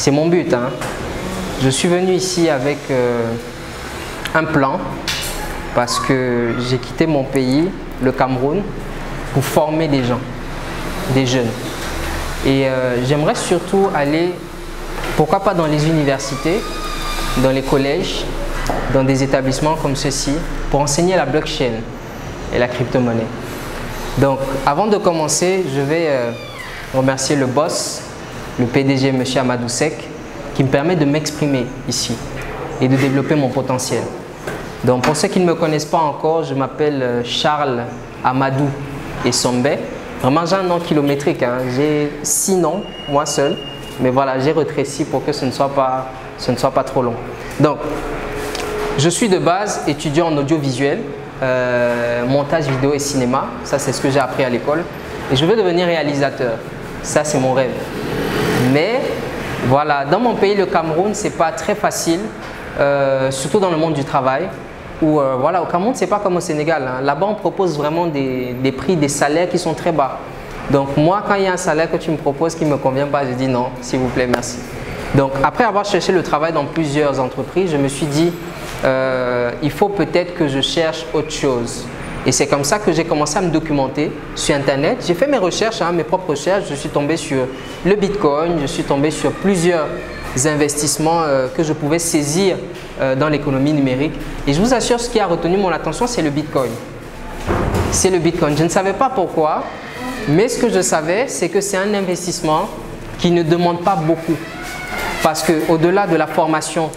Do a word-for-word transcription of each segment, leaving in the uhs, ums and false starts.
c'est mon but. Hein. Je suis venu ici avec euh, un plan parce que j'ai quitté mon pays, le Cameroun, pour former des gens, des jeunes. Et euh, j'aimerais surtout aller, pourquoi pas dans les universités, dans les collèges, dans des établissements comme ceci, pour enseigner la blockchain et la crypto-monnaie. Donc, avant de commencer, je vais euh, remercier le boss, le P D G, M. Amadou Seck, qui me permet de m'exprimer ici et de développer mon potentiel. Donc, pour ceux qui ne me connaissent pas encore, je m'appelle Charles Amadou Essombe. Vraiment, j'ai un nom kilométrique. Hein. J'ai six noms, moi seul. Mais voilà, j'ai rétréci pour que ce ne soit pas, ce ne soit pas trop long. Donc, je suis de base étudiant en audiovisuel, euh, montage vidéo et cinéma. Ça, c'est ce que j'ai appris à l'école. Et je veux devenir réalisateur. Ça, c'est mon rêve. Mais voilà, dans mon pays, le Cameroun, ce n'est pas très facile, euh, surtout dans le monde du travail. Où, euh, voilà, au Cameroun, ce n'est pas comme au Sénégal. Hein. Là-bas, on propose vraiment des, des prix, des salaires qui sont très bas. Donc moi, quand il y a un salaire que tu me proposes qui ne me convient pas, je dis non, s'il vous plaît, merci. Donc après avoir cherché le travail dans plusieurs entreprises, je me suis dit, euh, il faut peut-être que je cherche autre chose. Et c'est comme ça que j'ai commencé à me documenter sur Internet. J'ai fait mes recherches, hein, mes propres recherches. Je suis tombé sur le Bitcoin, je suis tombé sur plusieurs investissements euh, que je pouvais saisir euh, dans l'économie numérique. Et je vous assure, ce qui a retenu mon attention, c'est le Bitcoin. C'est le Bitcoin. Je ne savais pas pourquoi, mais ce que je savais, c'est que c'est un investissement qui ne demande pas beaucoup. Parce qu'au-delà de la formation,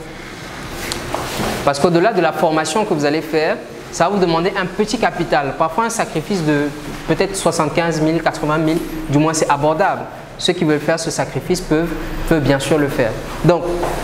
parce qu'au-delà de la formation que vous allez faire, ça va vous demander un petit capital, parfois un sacrifice de peut-être soixante-quinze mille, quatre-vingt mille, du moins c'est abordable. Ceux qui veulent faire ce sacrifice peuvent, peuvent bien sûr le faire. Donc,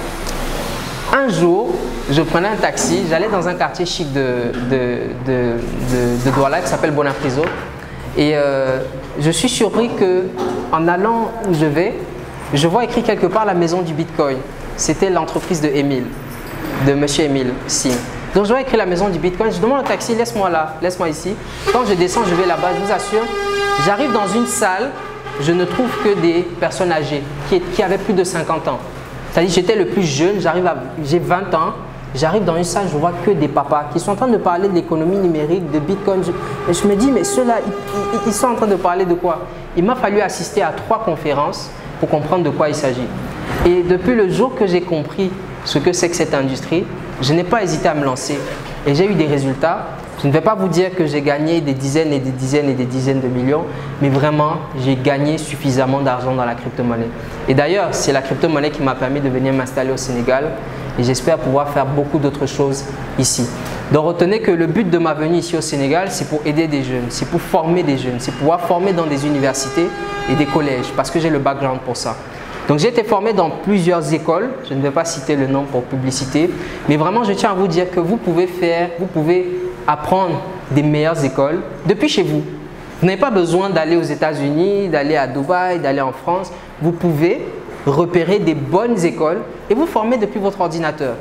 un jour, je prenais un taxi, j'allais dans un quartier chic de, de, de, de, de Douala qui s'appelle Bonaprise. Et euh, je suis surpris qu'en allant où je vais, je vois écrit quelque part la maison du Bitcoin. C'était l'entreprise de Émile, de M. Émile Singh. Donc je vois écrit la maison du Bitcoin, je demande au taxi, laisse-moi là, laisse-moi ici. Quand je descends, je vais là-bas, je vous assure, j'arrive dans une salle, je ne trouve que des personnes âgées qui, qui avaient plus de cinquante ans. C'est-à-dire j'étais le plus jeune, j'ai vingt ans, j'arrive dans une salle, je vois que des papas qui sont en train de parler de l'économie numérique, de Bitcoin. Je, et je me dis, mais ceux-là, ils, ils, ils sont en train de parler de quoi? Il m'a fallu assister à trois conférences pour comprendre de quoi il s'agit. Et depuis le jour que j'ai compris ce que c'est que cette industrie, je n'ai pas hésité à me lancer et j'ai eu des résultats. Je ne vais pas vous dire que j'ai gagné des dizaines et des dizaines et des dizaines de millions, mais vraiment, j'ai gagné suffisamment d'argent dans la crypto-monnaie. Et d'ailleurs, c'est la crypto-monnaie qui m'a permis de venir m'installer au Sénégal et j'espère pouvoir faire beaucoup d'autres choses ici. Donc retenez que le but de ma venue ici au Sénégal, c'est pour aider des jeunes, c'est pour former des jeunes, c'est pouvoir former dans des universités et des collèges parce que j'ai le background pour ça. Donc j'ai été formé dans plusieurs écoles, je ne vais pas citer le nom pour publicité, mais vraiment je tiens à vous dire que vous pouvez faire, vous pouvez apprendre des meilleures écoles depuis chez vous. Vous n'avez pas besoin d'aller aux États-Unis, d'aller à Dubaï, d'aller en France. Vous pouvez repérer des bonnes écoles et vous former depuis votre ordinateur.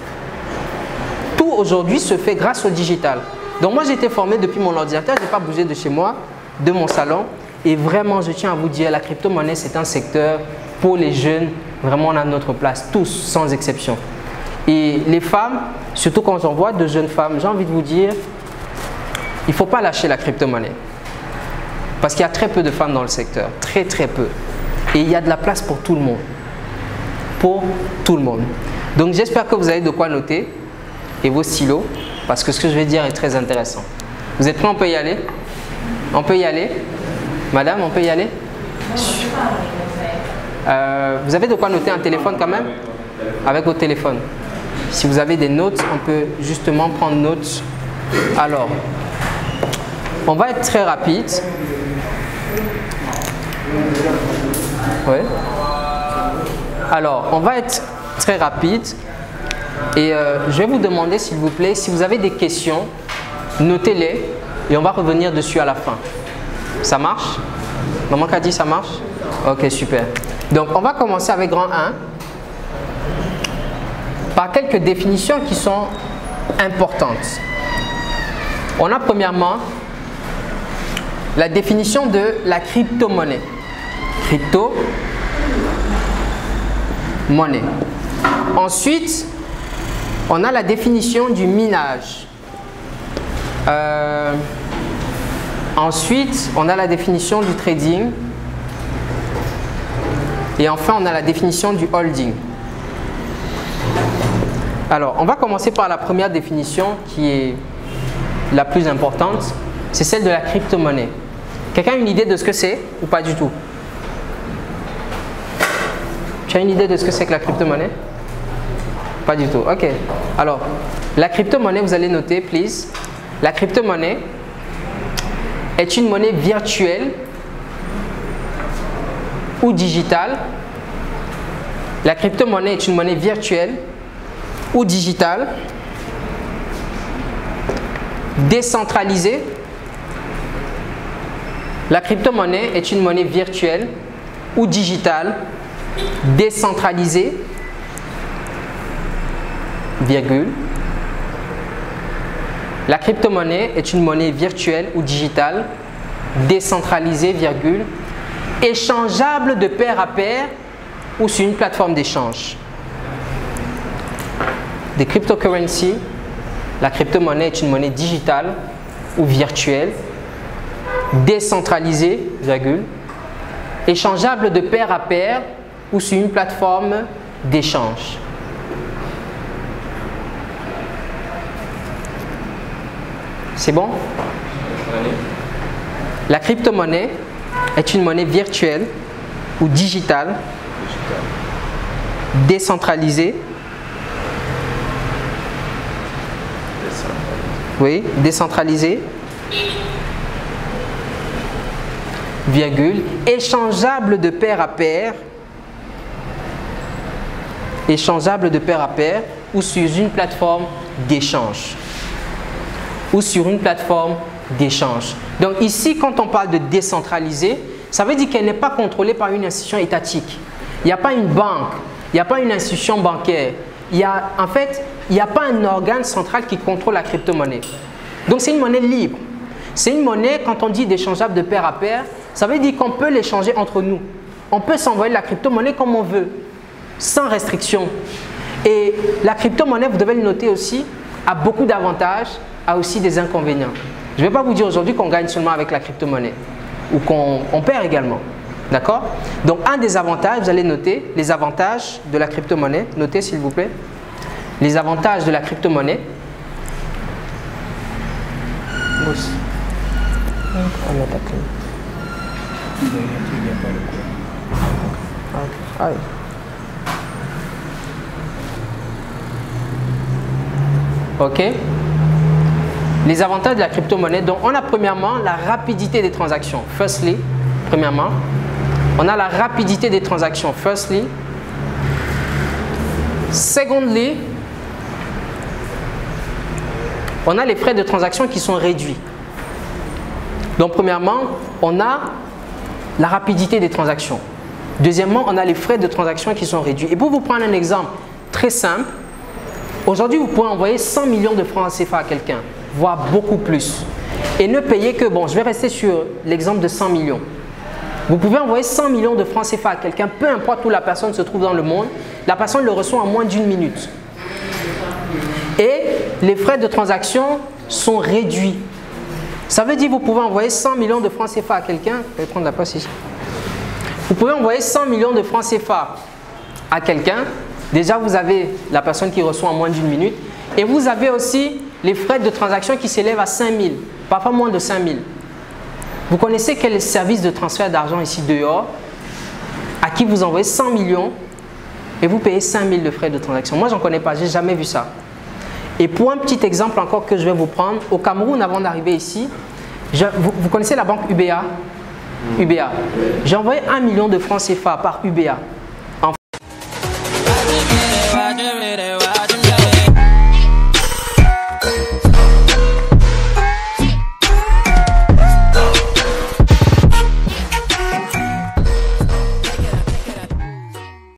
Tout aujourd'hui se fait grâce au digital. Donc moi j'ai été formé depuis mon ordinateur, je n'ai pas bougé de chez moi, de mon salon. Et vraiment je tiens à vous dire, la crypto-monnaie c'est un secteur pour les jeunes, vraiment on a notre place, tous sans exception. Et les femmes, surtout quand j'en vois de jeunes femmes, j'ai envie de vous dire, il ne faut pas lâcher la crypto-monnaie. Parce qu'il y a très peu de femmes dans le secteur, très très peu. Et il y a de la place pour tout le monde. Pour tout le monde. Donc j'espère que vous avez de quoi noter et vos stylos, parce que ce que je vais dire est très intéressant. Vous êtes prêts? On peut y aller? On peut y aller? Madame, on peut y aller? Euh, vous avez de quoi noter un téléphone quand même? Avec votre téléphone. Si vous avez des notes, on peut justement prendre note. Alors, on va être très rapide. Oui. Alors, on va être très rapide. Et euh, je vais vous demander, s'il vous plaît, si vous avez des questions, notez-les et on va revenir dessus à la fin. Ça marche? Maman Kadi, ça marche? Ok, super. Donc, on va commencer avec grand un. Par quelques définitions qui sont importantes. On a premièrement la définition de la crypto-monnaie. Crypto, monnaie. Ensuite, on a la définition du minage. Euh, ensuite, on a la définition du trading. Et enfin, on a la définition du holding. Alors, on va commencer par la première définition qui est la plus importante. C'est celle de la crypto-monnaie. Quelqu'un a une idée de ce que c'est ou pas du tout? Tu as une idée de ce que c'est que la crypto-monnaie? Pas du tout. Ok. Alors, la crypto-monnaie, vous allez noter, please. La crypto-monnaie est une monnaie virtuelle ou digitale. La crypto-monnaie est une monnaie virtuelle ou digitale, décentralisée. La crypto-monnaie est une monnaie virtuelle ou digitale, décentralisée, virgule. La crypto-monnaie est une monnaie virtuelle ou digitale, décentralisée, virgule, échangeable de pair à pair ou sur une plateforme d'échange. Des cryptocurrencies, la crypto-monnaie est une monnaie digitale ou virtuelle, décentralisée, virgule, échangeable de pair à pair ou sur une plateforme d'échange. C'est bon? La crypto-monnaie est une monnaie virtuelle ou digitale, décentralisée, oui, décentralisée, virgule, échangeable de pair à pair, échangeable de pair à pair ou sur une plateforme d'échange. Ou sur une plateforme d'échange. Donc ici, quand on parle de décentralisée, ça veut dire qu'elle n'est pas contrôlée par une institution étatique. Il n'y a pas une banque, il n'y a pas une institution bancaire. Il y a, en fait, il n'y a pas un organe central qui contrôle la crypto-monnaie. Donc c'est une monnaie libre. C'est une monnaie, quand on dit d'échangeable de pair à pair, ça veut dire qu'on peut l'échanger entre nous. On peut s'envoyer de la crypto-monnaie comme on veut, sans restriction. Et la crypto-monnaie, vous devez le noter aussi, a beaucoup d'avantages, a aussi des inconvénients. Je ne vais pas vous dire aujourd'hui qu'on gagne seulement avec la crypto-monnaie ou qu'on on perd également. D'accord? Donc, un des avantages, vous allez noter les avantages de la crypto-monnaie. Notez s'il vous plaît. Les avantages de la crypto-monnaie. Ok. Les avantages de la crypto-monnaie, donc on a premièrement la rapidité des transactions. Firstly, premièrement, on a la rapidité des transactions. Firstly. Secondly, on a les frais de transaction qui sont réduits. Donc premièrement, on a la rapidité des transactions. Deuxièmement, on a les frais de transaction qui sont réduits. Et pour vous prendre un exemple très simple, aujourd'hui, vous pouvez envoyer cent millions de francs C F A à quelqu'un, voire beaucoup plus. Et ne payer que, bon, je vais rester sur l'exemple de cent millions. Vous pouvez envoyer cent millions de francs C F A à quelqu'un, peu importe où la personne se trouve dans le monde, la personne le reçoit en moins d'une minute. Et les frais de transaction sont réduits. Ça veut dire que vous pouvez envoyer cent millions de francs C F A à quelqu'un. Je vais prendre la place ici. Vous pouvez envoyer cent millions de francs C F A à quelqu'un. Déjà, vous avez la personne qui reçoit en moins d'une minute. Et vous avez aussi les frais de transaction qui s'élèvent à cinq mille, parfois moins de cinq mille. Vous connaissez quel service de transfert d'argent ici dehors à qui vous envoyez cent millions et vous payez cinq mille de frais de transaction? Moi, je n'en connais pas, je n'ai jamais vu ça. Et pour un petit exemple encore que je vais vous prendre, au Cameroun, avant d'arriver ici, je, vous, vous connaissez la banque U B A? U B A. J'ai envoyé un million de francs C F A par U B A.